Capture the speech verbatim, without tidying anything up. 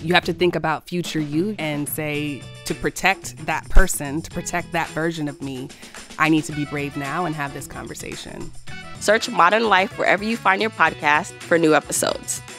you have to think about future you and say, to protect that person, to protect that version of me, I need to be brave now and have this conversation. Search Modern Life wherever you find your podcast for new episodes.